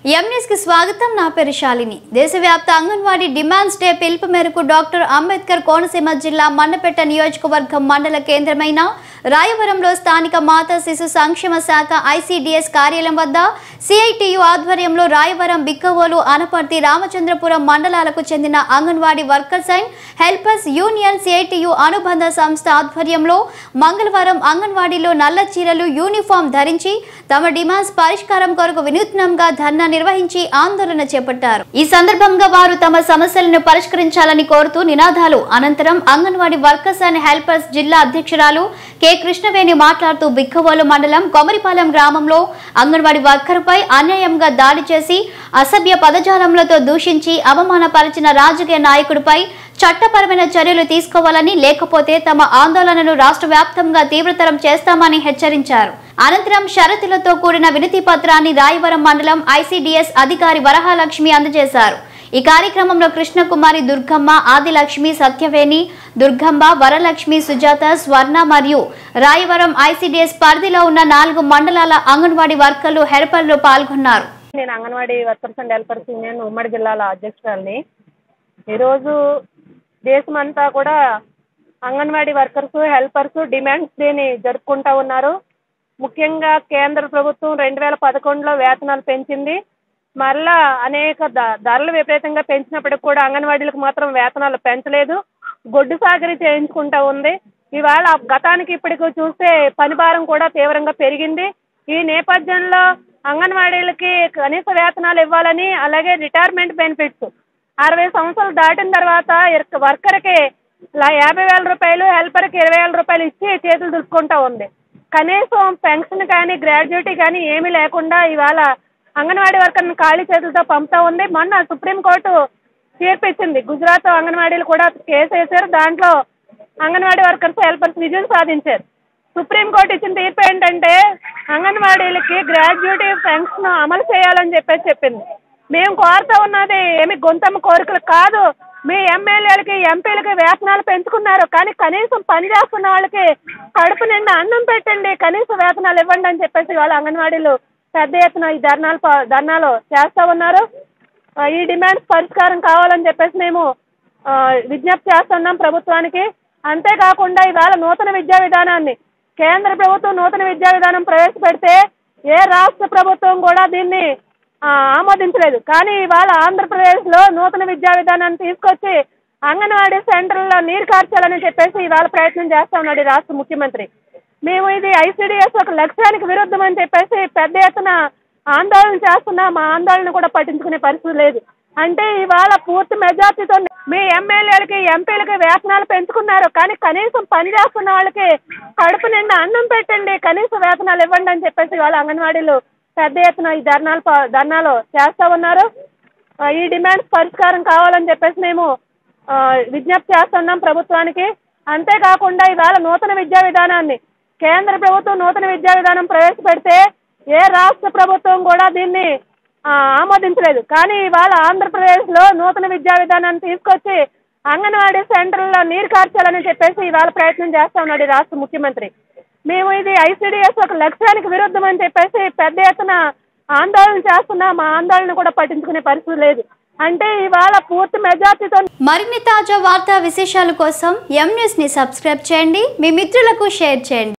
M News కి స్వాగతం। నా పేరు శాలిని। దేశవ్యాప్త అంగన్వాడీ డిమాండ్స్ డే పిలుపు మేరకు డాక్టర్ అంబేద్కర్ కోనసీమ జిల్లా మన్నపేట నియోజకవర్గం మండల కేంద్రమైన రాయవరంలో స్థానిక మాతా శిశు సంక్షేమ శాఖ ఐసిడిఎస్ కార్యాలయం వద్ద సిఐటియు ఆధ్వర్యంలో రాయవరం, బిక్కవోలు, అనపర్తి, రామచంద్రపురం మండలాలకు చెందిన anganwadi workers and helpers union CITU అనుబంధ సంస్థ ఆధ్వర్యంలో మంగళవారం అంగన్వాడీలో నల్ల చీరలు, యూనిఫామ్ ధరించి తమ డిమాండ్స్ పరిష్కారం కొరకు వినూత్నంగా ధర్నా నిర్వహించి ఆందోళన చేపట్టారు। ఈ సందర్భంగా వారు తమ సమస్యలను పరిష్కరించాలని కోరుతూ నినాదాలు అనంతరం అంగన్వాడీ వర్కర్స్ అండ్ హెల్పర్స్ జిల్లా అధ్యక్షురాలు కె కృష్ణవేణి మాట్లాడుతూ బిక్కవోలు మండలం కొమరిపాలెం గ్రామంలో అంగన్వాడీ వర్కర్పై అన్యాయంగా దాడి చేసి అసభ్య పదజాలంతో దూషించి అవమానపరిచిన రాజకీయ నాయకుడిపై చట్టపరమైన చర్యలు తీసుకోవాలని, లేకపోతే తమ ఆందోళనను రాష్ట్ర వ్యాప్తంగా తీవ్రతరం చేస్తామని హెచ్చరించారు। అనంతరం షరతులతో కూడిన వినతి పత్రాన్ని రాయవరం మండలం ఐసిడిఎస్ అధికారి వరహాలక్ష్మి అందజేశారు। ఈ కార్యక్రమంలో కృష్ణకుమారి, దుర్గమ్మ, ఆదిలక్ష్మి, సత్యవేణి, దుర్గమ్మ, వరలక్ష్మి, సుజాత, స్వర్ణ మరియు రాయవరం ఐసిడిఎస్ పరిధిలో ఉన్న 4 మండలాల అంగన్వాడీ వర్కర్లు, హెల్పర్లు పాల్గొన్నారు। నేను anganwadi workers and helpers union ఉమ్మడి జిల్లాల అధ్యక్షురాలిని। ఈరోజు దేశమంతా కూడా అంగన్వాడీ వర్కర్స్, హెల్పర్స్ డిమాండ్స్ డేని జరుపుకుంటా ఉన్నారు। ముఖ్యంగా కేంద్ర ప్రభుత్వం 2011లో వేతనాలు పెంచింది। మరలా అనేక ధరలు విపరీతంగా పెంచినప్పటికి కూడా అంగన్వాడీలకు మాత్రం వేతనాలు పెంచలేదు, గొడ్డు సాగరీ చేయించుకుంటా ఉంది। ఇవాళ గతానికి ఇప్పటికి చూస్తే పనిభారం కూడా తీవ్రంగా పెరిగింది। ఈ నేపథ్యంలో అంగన్వాడీలకి కనీస వేతనాలు ఇవ్వాలని, అలాగే రిటైర్మెంట్ బెనిఫిట్స్ 60 సంవత్సరాలు దాటిన తర్వాత వర్కర్కి 50,000 రూపాయలు, హెల్పర్కి 20,000 రూపాయలు ఇచ్చి చేతులు దులుపుకుంటా ఉంది। కనీసం పెన్షన్ కానీ, గ్రాడ్యుయేటీ కానీ ఏమీ లేకుండా ఇవాళ అంగన్వాడీ వర్కర్ని ఖాళీ చేతులతో పంపుతా ఉంది। మొన్న సుప్రీంకోర్టు తీర్పు ఇచ్చింది, గుజరాత్ అంగన్వాడీలు కూడా కేసు వేశారు, దాంట్లో అంగన్వాడీ వర్కర్స్, హెల్పర్స్ విజయం సాధించారు। సుప్రీంకోర్టు ఇచ్చిన తీర్పు ఏంటంటే అంగన్వాడీలకి గ్రాడ్యుయేటీ పెన్షన్ అమలు చేయాలని చెప్పింది। మేము కోరుతా ఉన్నది ఏమి గొంతమ్మ కోరికలు కాదు, మీ ఎమ్మెల్యేలకి, ఎంపీలకి వేతనాలు పెంచుకున్నారు, కానీ కనీసం పని చేస్తున్న వాళ్ళకి కడుపు నిండా అన్నం పెట్టండి, కనీస వేతనాలు ఇవ్వండి అని చెప్పేసి వాళ్ళ అంగన్వాడీలు పెద్ద ఎత్తున ఈ ధర్నాలో చేస్తూ ఉన్నారు। ఈ డిమాండ్స్ పరిష్కారం కావాలని చెప్పేసి మేము విజ్ఞప్తి చేస్తున్నాం ప్రభుత్వానికి। అంతేకాకుండా ఇవాళ నూతన విద్యా విధానాన్ని కేంద్ర ప్రభుత్వం నూతన విద్యా విధానం ప్రవేశపెడితే ఏ రాష్ట్ర ప్రభుత్వం కూడా దీన్ని ఆమోదించలేదు, కానీ ఇవాళ ఆంధ్రప్రదేశ్లో నూతన విద్యా విధానాన్ని తీసుకొచ్చి అంగన్వాడీ సెంటర్లో నీరు కార్చాలని చెప్పేసి ఇవాళ ప్రయత్నం చేస్తా ఉన్నాడు ఈ రాష్ట్ర ముఖ్యమంత్రి। మేము ఇది ఐసిడిఎస్ ఒక లక్ష్యానికి విరుద్ధం అని చెప్పేసి పెద్ద ఎత్తున ఆందోళన చేస్తున్నాం, మా ఆందోళన కూడా పట్టించుకునే పరిస్థితి లేదు। అంటే ఇవాళ పూర్తి మెజార్టీతో మీ ఎమ్మెల్యేలకి, ఎంపీలకి వేతనాలు పెంచుకున్నారు, కానీ కనీసం పని చేస్తున్న వాళ్ళకి కడుపు నిండా అన్నం పెట్టండి, కనీస వేతనాలు ఇవ్వండి అని చెప్పేసి వాళ్ళ అంగన్వాడీలు పెద్ద ఎత్తున ఈ ధర్నాలో చేస్తూ ఉన్నారు। ఈ డిమాండ్స్ పరిష్కారం కావాలని చెప్పేసి మేము విజ్ఞప్తి చేస్తున్నాం ప్రభుత్వానికి। అంతేకాకుండా ఇవాళ నూతన విద్యా విధానాన్ని కేంద్ర ప్రభుత్వం నూతన విద్యా విధానం ప్రవేశపెడితే ఏ రాష్ట్ర ప్రభుత్వం కూడా దీన్ని ఆమోదించలేదు, కానీ ఇవాళ ఆంధ్రప్రదేశ్లో నూతన విద్యా విధానాన్ని తీసుకొచ్చి అంగన్వాడీ సెంటర్లో నీరు కార్చాలని చెప్పేసి ఇవాళ ప్రయత్నం చేస్తా ఉన్నాడు ఈ రాష్ట్ర ముఖ్యమంత్రి। మేము ఇది ఐసిడిఎస్ ఒక లక్ష్యానికి విరుద్ధం అని చెప్పేసి పెద్ద ఎత్తున ఆందోళన చేస్తున్నాం, మా ఆందోళన కూడా పట్టించుకునే పరిస్థితి లేదు। అంటే ఇవాళ పూర్తి మెజార్టీతో మరిన్ని తాజా వార్తా విశేషాల కోసం ఎంన్యూస్ ని సబ్స్క్రైబ్ చేయండి, మీ మిత్రులకు షేర్ చేయండి।